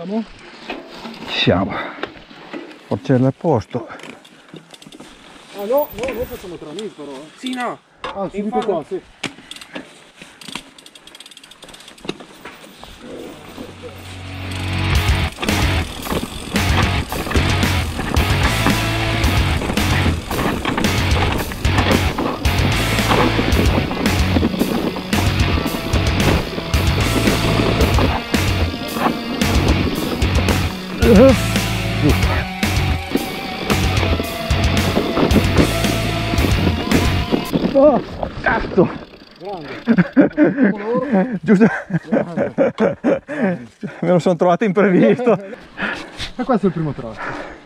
Siamo? Siamo. Porcella al posto. Ah no, noi facciamo tra amici però. Sì, no. Ah, subito qua, sì. Oh, cazzo! Grande! Giusto? Grande. Me lo sono trovato imprevisto. E questo è il primo tratto.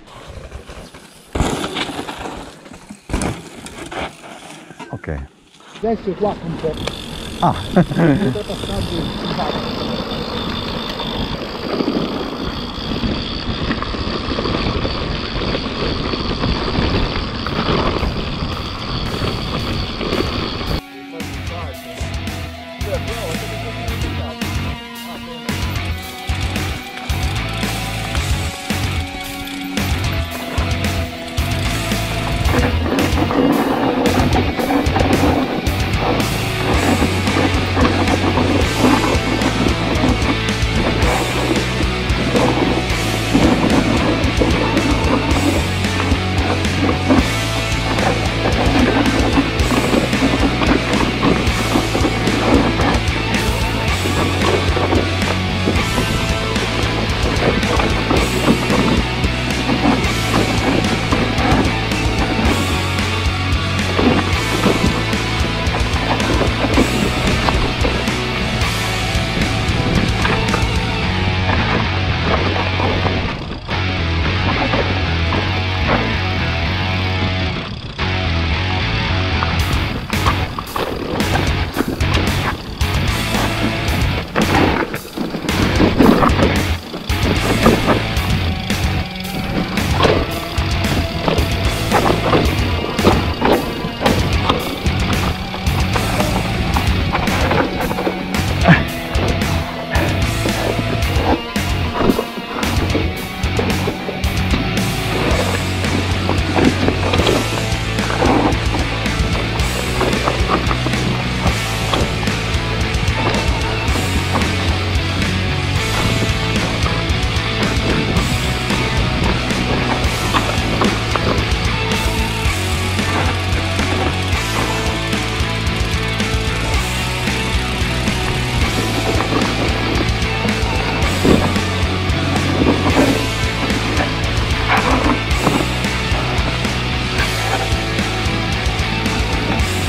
Ok. Adesso qua un po'. Ah. Tre passaggi.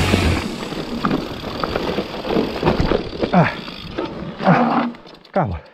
Cavolo.